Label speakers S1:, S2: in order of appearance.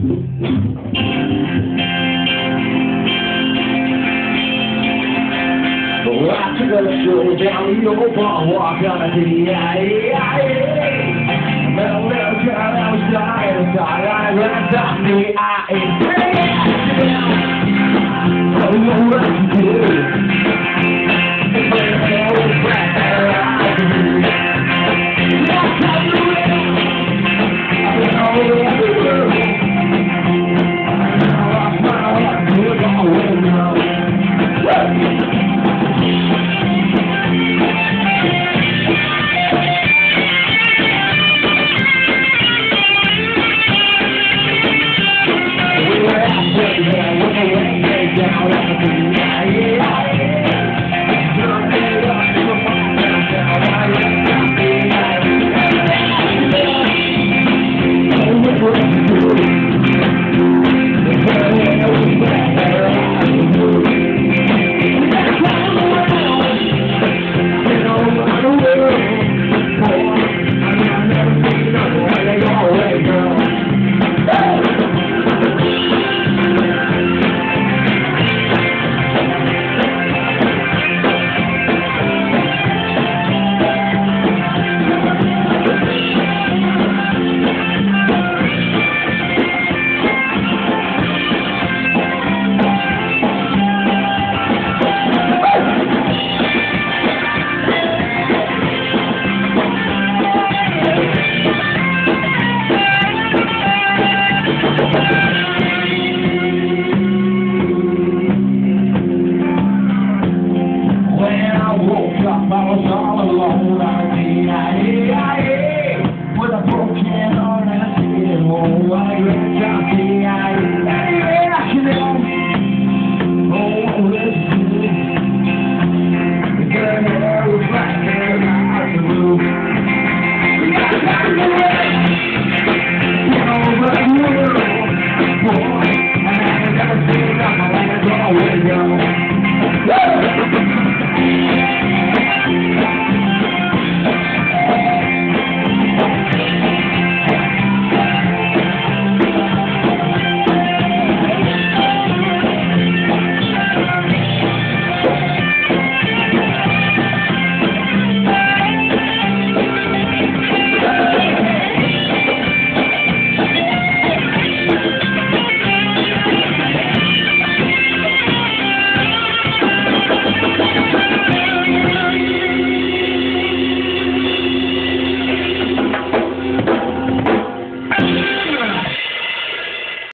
S1: Well, I took a stroll down the old boardwalk on a D-I-E-I-E. Met a little girl that was dying inside. I ran down the I-E. I don't know what to do. It's like a hell with a black I do. Walk out the window. I've been all over the world. I lost my heart to a Galway Girl.